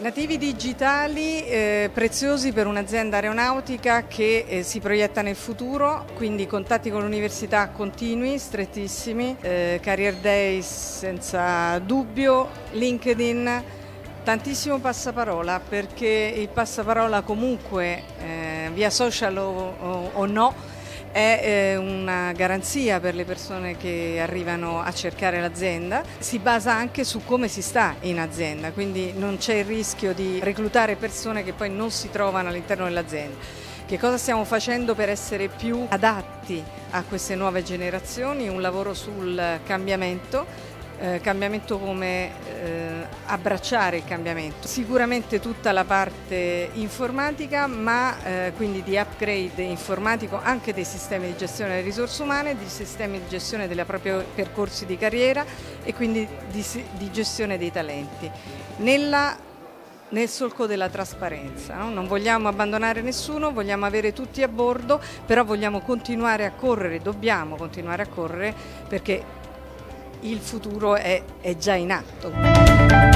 Nativi digitali preziosi per un'azienda aeronautica che si proietta nel futuro, quindi contatti con l'università continui, strettissimi, career days senza dubbio, LinkedIn, tantissimo passaparola, perché il passaparola comunque via social o no è una garanzia per le persone che arrivano a cercare l'azienda. Si basa anche su come si sta in azienda, quindi non c'è il rischio di reclutare persone che poi non si trovano all'interno dell'azienda. Che cosa stiamo facendo per essere più adatti a queste nuove generazioni? Un lavoro sul cambiamento come abbracciare il cambiamento. Sicuramente tutta la parte informatica, ma quindi di upgrade informatico anche dei sistemi di gestione delle risorse umane, di sistemi di gestione dei propri percorsi di carriera e quindi di gestione dei talenti. Nel solco della trasparenza, no? Non vogliamo abbandonare nessuno, vogliamo avere tutti a bordo, però vogliamo continuare a correre, dobbiamo continuare a correre perché il futuro è già in atto.